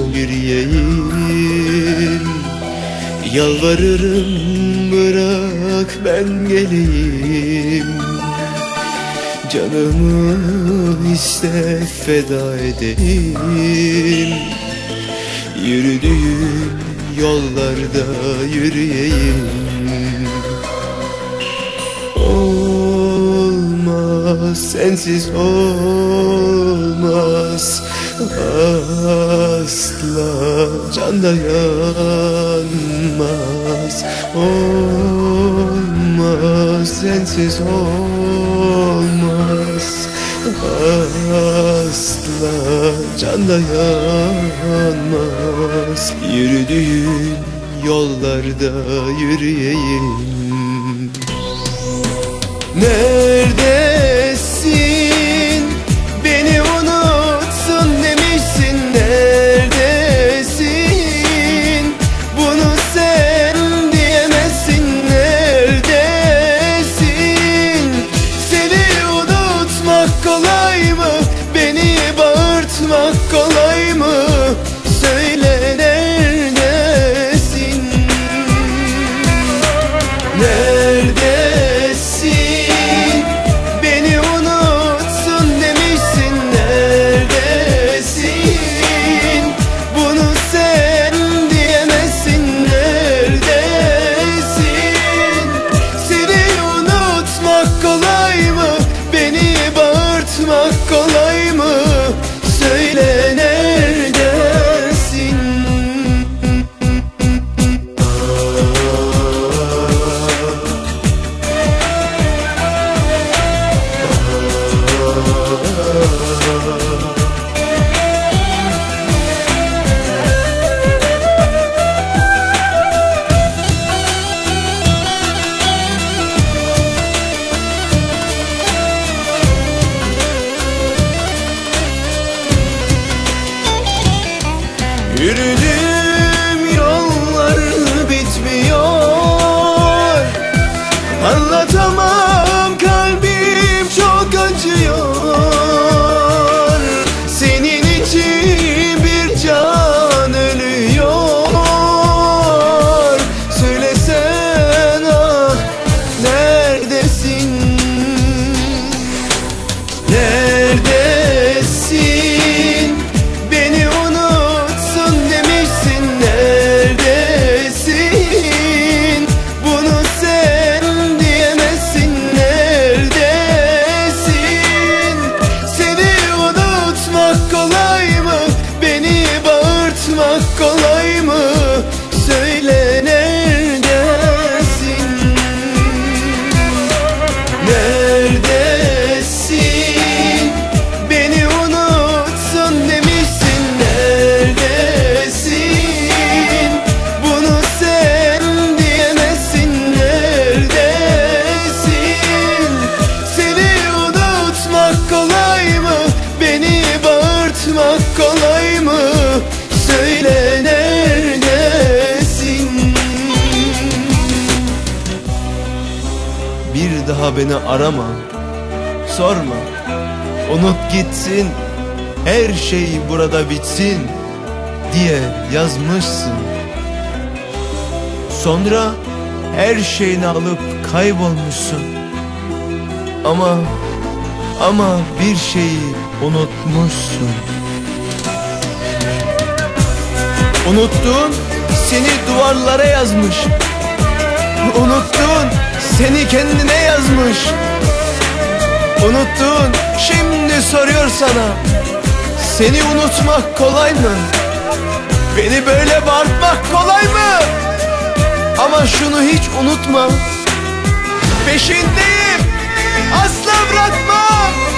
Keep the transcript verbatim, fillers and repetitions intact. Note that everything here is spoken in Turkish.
yürüyeyim. Yalvarırım bırak ben geleyim. Canımı iste feda edeyim. Yürüdüğüm yollarda yürüyeyim. Olmaz, sensiz olmaz. Asla can dayanmaz. Olmaz, sensiz olmaz. Asla can dayanmaz. Yürüdüğün yollarda yürüyeyim. Neredesin? Beni unutsun demişsin. Neredesin? Bunu sen diyemezsin. Neredesin? Seni unutmak kolay mı? Beni bağırtmak kolay mı? Söyle neredesin? Neredesin? Beni unutsun demişsin. Neredesin? Bunu sen diyemezsin. Neredesin? Seni unutmak kolay mı? Beni bağırtmak kolay mı? Söyle neredesin? Yürüdüğüm yollar bitmiyor. Anlatamam, kalbim çok acıyor. Senin için bir can ölüyor. Söylesen ah, neredesin? Neredesin? Beni unutsun demişsin. Neredesin? Bunu sen diyemezsin. Neredesin? Seni unutmak kolay mı? Beni bağırtmak kolay mı? Söyle neredesin? Neredesin? Beni unutsun demişsin. Neredesin? Bunu sen diyemezsin. Neredesin? Seni unutmak kolay mı? Beni bağırtmak kolay mı? Söyle neredesin? Bir daha beni arama, sorma, unut gitsin, her şey burada bitsin diye yazmışsın. Sonra her şeyini alıp kaybolmuşsun. Ama ama bir şeyi unutmuşsun. Unuttuğun seni duvarlara yazmış. Unuttuğun seni kendine yazmış. Unuttuğun şimdi soruyor sana, seni unutmak kolay mı? Beni böyle bağırtmak kolay mı? Ama şunu hiç unutma, peşindeyim, asla bırakmam.